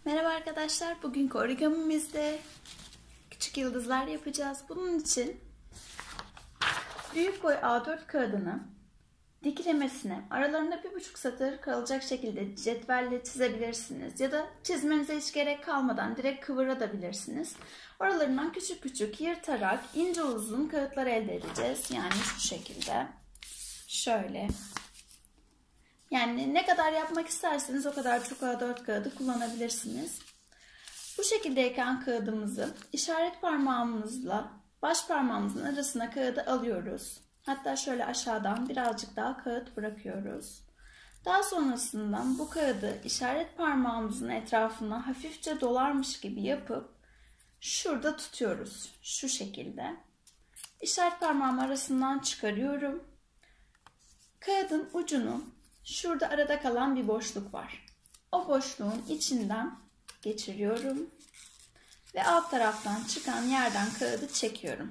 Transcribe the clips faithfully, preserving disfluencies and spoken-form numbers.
Merhaba arkadaşlar, bugünkü origamimizde küçük yıldızlar yapacağız. Bunun için büyük boy A dört kağıdını diklemesine aralarında bir buçuk satır kalacak şekilde cetvelle çizebilirsiniz. Ya da çizmenize hiç gerek kalmadan direkt kıvırabilirsiniz. Oralarından küçük küçük yırtarak ince uzun kağıtlar elde edeceğiz. Yani şu şekilde. Şöyle. Yani ne kadar yapmak isterseniz o kadar çok A dört kağıdı kullanabilirsiniz. Bu şekildeyken kağıdımızı işaret parmağımızla baş parmağımızın arasına kağıdı alıyoruz. Hatta şöyle aşağıdan birazcık daha kağıt bırakıyoruz. Daha sonrasında bu kağıdı işaret parmağımızın etrafına hafifçe dolarmış gibi yapıp şurada tutuyoruz. Şu şekilde. İşaret parmağım arasından çıkarıyorum. Kağıdın ucunu şurada arada kalan bir boşluk var. O boşluğun içinden geçiriyorum ve alt taraftan çıkan yerden kağıdı çekiyorum.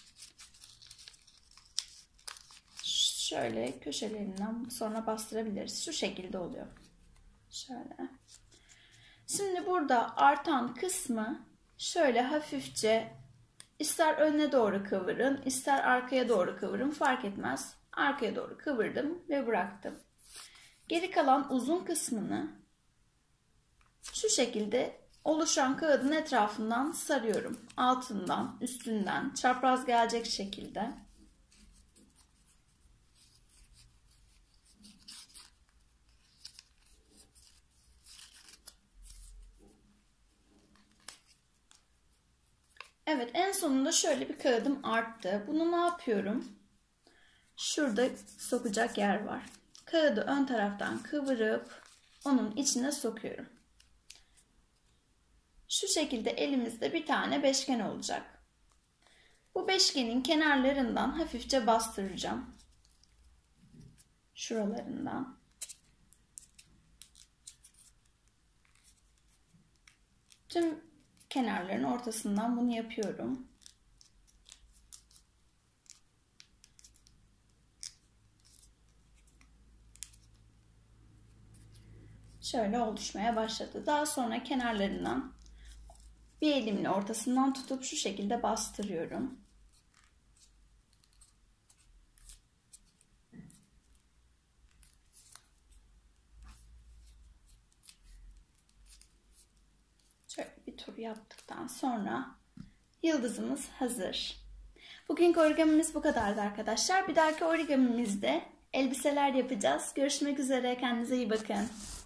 Şöyle köşelerinden sonra bastırabiliriz. Şu şekilde oluyor. Şöyle. Şimdi burada artan kısmı şöyle hafifçe ister öne doğru kıvırın, ister arkaya doğru kıvırın, fark etmez. Arkaya doğru kıvırdım ve bıraktım. Geri kalan uzun kısmını şu şekilde oluşan kağıdın etrafından sarıyorum. Altından, üstünden çapraz gelecek şekilde. Evet, en sonunda şöyle bir kağıdım arttı. Bunu ne yapıyorum? Şurada sokacak yer var. Kağıdı ön taraftan kıvırıp onun içine sokuyorum. Şu şekilde elimizde bir tane beşgen olacak. Bu beşgenin kenarlarından hafifçe bastıracağım. Şuralarından. Tüm kenarların ortasından bunu yapıyorum. Şöyle oluşmaya başladı. Daha sonra kenarlarından bir elimle ortasından tutup şu şekilde bastırıyorum. Şöyle bir tur yaptıktan sonra yıldızımız hazır. Bugünkü origamimiz bu kadardı arkadaşlar. Bir dahaki origamimizde elbiseler yapacağız. Görüşmek üzere. Kendinize iyi bakın.